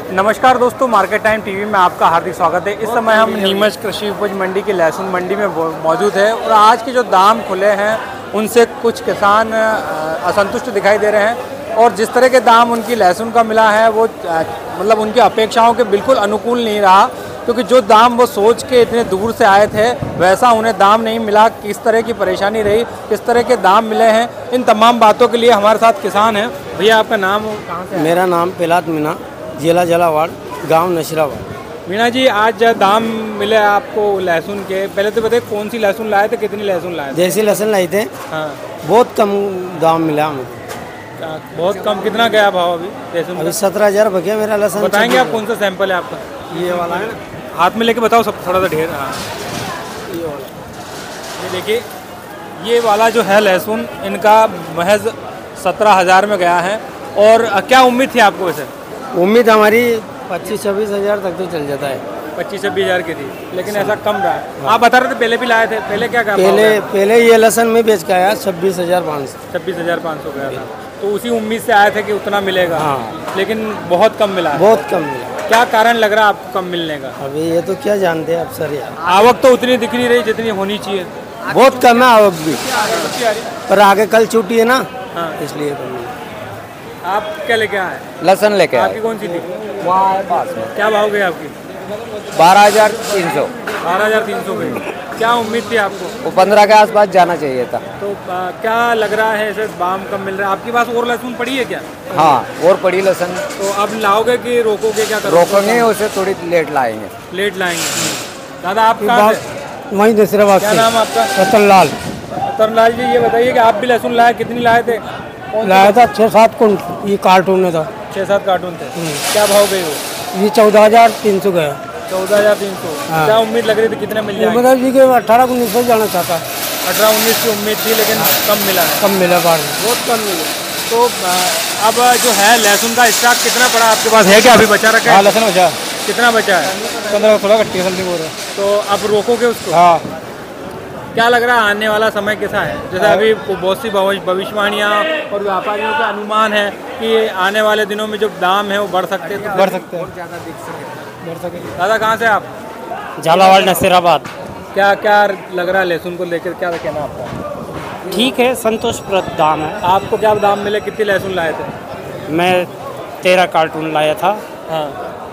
नमस्कार दोस्तों, market time TV में आपका हार्दिक स्वागत है। इस समय हम नीमच कृषि उपज मंडी की लहसुन मंडी में मौजूद है और आज के जो दाम खुले हैं उनसे कुछ किसान असंतुष्ट दिखाई दे रहे हैं और जिस तरह के दाम उनकी लहसुन का मिला है वो मतलब उनकी अपेक्षाओं के बिल्कुल अनुकूल नहीं रहा, क्योंकि जो दाम वो सोच के इतने दूर से आए थे वैसा उन्हें दाम नहीं मिला। किस तरह की परेशानी रही, किस तरह के दाम मिले हैं, इन तमाम बातों के लिए हमारे साथ किसान हैं। भैया आपका नाम कहाँ से? मेरा नाम पिलात मीना, जिला झालावाड़, गांव नशराबाद। मीना जी, आज दाम मिले आपको लहसुन के, पहले तो बताइए कौन सी लहसुन लाए थे, कितनी लहसुन लाए थे? देसी लहसुन लाए थे। हाँ, बहुत कम दाम मिला हमें। बहुत कम। कितना गया भाव अभी लहसुन? अभी 17,000 बचा मेरा लहसुन। बताएंगे आप कौन सा सैंपल है आपका? ये वाला है, हाथ में लेके बताओ सब, थोड़ा सा ढेर। हाँ, ये वाला। ये देखिए, ये वाला जो है लहसुन इनका महज 17,000 में गया है। और क्या उम्मीद थी आपको वैसे? उम्मीद हमारी 25-26 हज़ार तक तो चल जाता है। 25-26 हज़ार की थी, लेकिन ऐसा कम रहा है। हाँ। आप बता रहे थे पहले भी लाए थे, पहले क्या कहा? पहले ये लहसुन में बेच के आया 26,500। 26,500 गया था, तो उसी उम्मीद से आए थे कि उतना मिलेगा। हाँ, लेकिन बहुत कम मिला है। बहुत कम मिला। क्या कारण लग रहा है आपको कम मिलने का? अभी ये तो क्या जानते हैं अफसर यार। आवक तो उतनी दिख नहीं रही जितनी होनी चाहिए। बहुत कम है आवक भी, पर आगे कल छुट्टी है ना। हाँ, इसलिए कम है। आप क्या लेके आए? लहसुन लेके आपकी कौन सी थी? वहाँ पास में क्या भाव गई आपकी? 12,300। 12,300 गई। क्या उम्मीद थी आपको? वो 15 के आसपास जाना चाहिए था। तो क्या लग रहा है ऐसे दाम कम मिल रहा है? आपके पास और लहसुन पड़ी है क्या? हाँ, और पड़ी लहसुन। तो अब लाओगे कि रोकोगे, क्या करोगे? रोकेंगे, उसे थोड़ी लेट लाएंगे। लेट लाएंगे। दादा आप कहाँ से? वहीं नशराबाद। क्या नाम आपका? रतनलाल। रतनलाल जी, ये बताइए कि आप भी लहसुन लाए, कितनी लाए थे? लाया था 6-7 कुंटल, ये कार्टून में था। 6-7 कार्टून थे। क्या भाव गई वो? ये 14,300 गया। 14,300। हाँ। क्या उम्मीद लग रही थी, कितने मिल जाएंगे? मतलब जी के 18-19 से जाना चाहता। 18-19 की उम्मीद थी, लेकिन कम मिला है। कम मिला बाहर में। बहुत कम मिला। तो अब जो है लहसुन का स्टॉक कितना पड़ा आपके पास है? क्या अभी बचा रखा है? लहसुन बचा। कितना बचा है? 15-16 कट्टी जल्दी बोल रहे। तो अब रोकोगे उसको? हाँ। क्या लग रहा है आने वाला समय कैसा है? जैसे अभी बहुत सी भविष्यवाणियाँ और व्यापारियों का अनुमान है कि आने वाले दिनों में जो दाम है वो बढ़ सकते हैं। तो बढ़ सकते हैं। बढ़ सके। दादा कहाँ से आप? झालावाड़ नशराबाद। क्या क्या लग रहा है लहसुन को लेकर, क्या कहना आपका? ठीक है, संतोषप्रद दाम है। आपको क्या दाम मिले? कितनी लहसुन लाए थे? मैं 13 कार्टून लाया था। हाँ।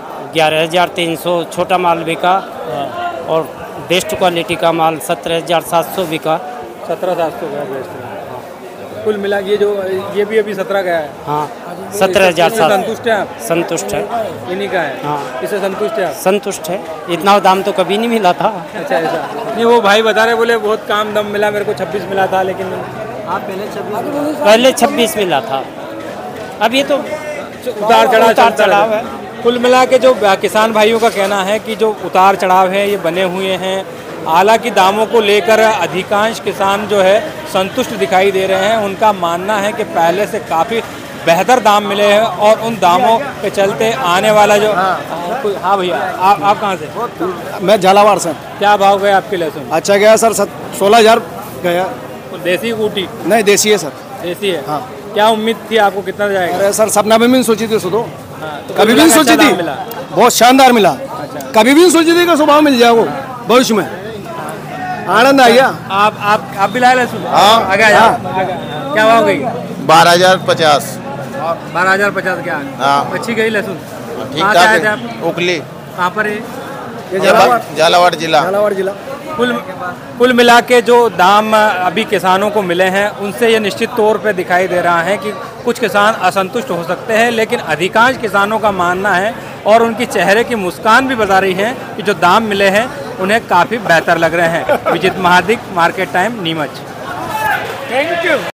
11,300 छोटा माल बिका। हाँ। और बेस्ट क्वालिटी का माल 17,700 बिका। 17,700 गया बेस्ट। कुल मिला ये जो ये भी अभी 17 गया है। हाँ, 17,700। संतुष्ट है आप? संतुष्ट है। इन्हीं का है। हाँ, इससे संतुष्ट है आप? संतुष्ट है। इतना दाम तो कभी नहीं मिला था। अच्छा, ऐसा नहीं, वो भाई बता रहे, बोले बहुत कम दाम मिला, मेरे को 26 मिला था, लेकिन आप पहले 26 मिला था। अब ये तो उतार चढ़ाव है। कुल मिला के जो किसान भाइयों का कहना है कि जो उतार चढ़ाव है ये बने हुए हैं। हालांकि दामों को लेकर अधिकांश किसान जो है संतुष्ट दिखाई दे रहे हैं। उनका मानना है कि पहले से काफ़ी बेहतर दाम मिले हैं और उन दामों के चलते आने वाला जो हाँ भैया, आप कहाँ से? मैं झालावाड़ से। क्या भाव गए आपके लहसुन? अच्छा गया सर, 16,000 गया। देसी ऊटी? नहीं, देसी है सर। देसी है। हाँ। क्या उम्मीद थी आपको, कितना जाएगा? अरे सर, सपना में भी नहीं सोची थी सुनो। हाँ, तो कभी भी नहीं सोची थी। मिला? बहुत शानदार मिला। अच्छा। कभी भी नहीं सोची थी कि स्वभाव मिल जाए वो भविष्य में। आनंद आ गया। आप भी लाए लहसुन? हाँ। आगे क्या भाव गई? 12,050। 12,050 क्या? हाँ। अच्छी गई लहसुन। ठीक कहाँ से आए थे आप? ठाक। उखली, कहाँ पर है? झालावाड़ जिला। झालावाड़ जिला। कुल मिला के जो दाम अभी किसानों को मिले हैं उनसे ये निश्चित तौर पे दिखाई दे रहा है कि कुछ किसान असंतुष्ट हो सकते हैं, लेकिन अधिकांश किसानों का मानना है और उनकी चेहरे की मुस्कान भी बता रही है कि जो दाम मिले हैं उन्हें काफ़ी बेहतर लग रहे हैं। Vijit Mahadik, market time, Neemuch. Thank you.